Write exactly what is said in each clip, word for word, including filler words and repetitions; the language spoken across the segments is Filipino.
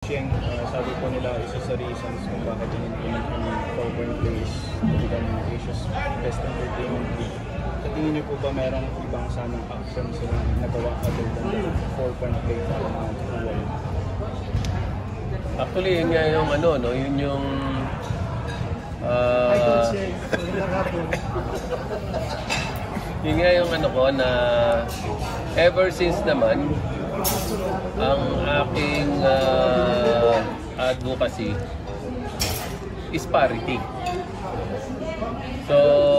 Yeng, uh, sabi po nila isa sa reasons kung bakit in-implement yung four-point plays to become Asia's best entertainment league. Sa tingin niyo po ba merong ibang sanang action silang nagawa other than the four-point play para matutuwa? Actually, yun nga yung ano, no? Yun yung... Uh, I don't say. Yun nga yung ano ko na ever since naman, ang aking uh, advocacy is parity. So,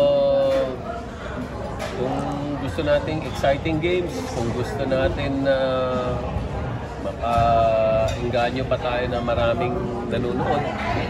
kung gusto nating exciting games, kung gusto natin na uh, maka-inganyo pa tayo na maraming nanonood,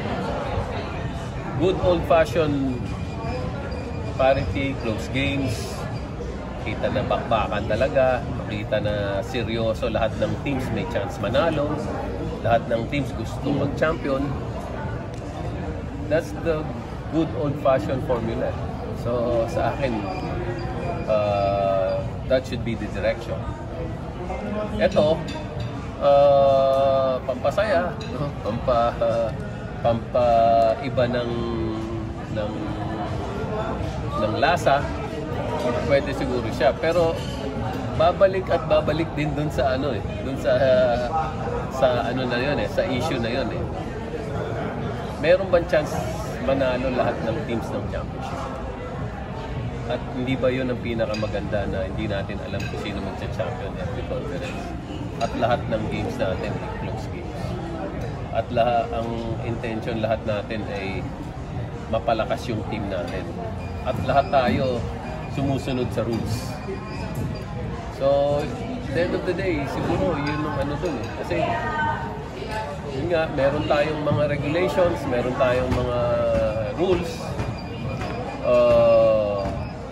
good old-fashioned parity, close games, kita na bakbakan talaga, makita na seryoso lahat ng teams may chance manalo, lahat ng teams gustong mag-champion. That's the good old-fashioned formula. So sa akin, uh, that should be the direction. Ito, uh, pampasaya, no? Pampa, uh, pampa iba ng ng ng lasa, pwede siguro siya, pero babalik at babalik din dun sa ano eh, dun sa uh, sa ano na yun eh, sa issue na yun eh. Meron bang chance manalo lahat ng teams ng championship? At hindi ba yun ang pinakamaganda na hindi natin alam kung sino magcha-champion every conference? At lahat ng games natin ay close games. At lahat, ang intention lahat natin ay mapalakas yung team natin. At lahat tayo sumusunod sa rules. So, at the end of the day, siguro yun ang ano dun eh. Kasi, yun nga, meron tayong mga regulations, meron tayong mga rules. Uh,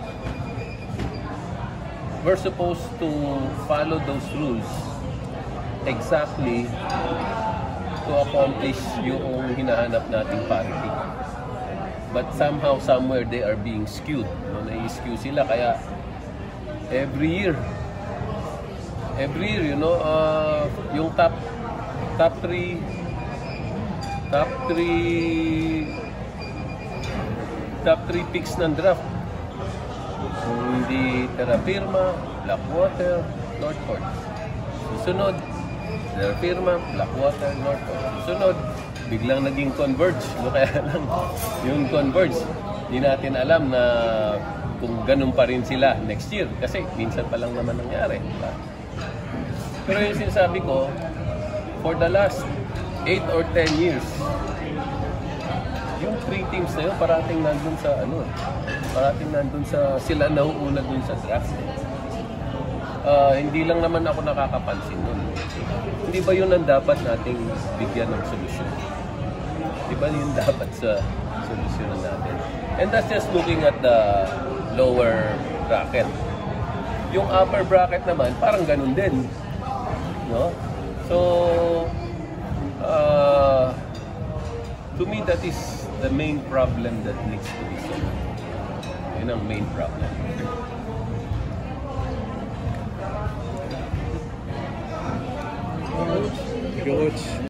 we're supposed to follow those rules exactly to accomplish yung hinahanap nating parity. But somehow, somewhere, they are being skewed. No? Na-skew sila, kaya every year, every year, you know, uh, yung top, top three, top three, top three picks ng draft, kung hindi Terra Firma, Blackwater, Northport. Susunod, Terra Firma, Blackwater, Northport. Susunod, biglang naging Converge. No, kaya lang, yung Converge, hindi natin alam na kung ganun pa rin sila next year. Kasi minsan pa lang naman nangyari. Diba? Pero yung sinasabi ko, for the last eight or ten years, yung three teams na yun, parating nandun sa ano, parating nandun sa, sila nauuna dun sa draft. Uh, hindi lang naman ako nakakapansin nun. Hindi ba yun ang dapat nating bigyan ng solusyon? Di ba yun dapat sa solusyon natin? And that's just looking at the lower bracket. Yung upper bracket naman, parang ganun din. No? So, uh, to me, that is the main problem that needs to be solved. Yun ang main problem. Coach.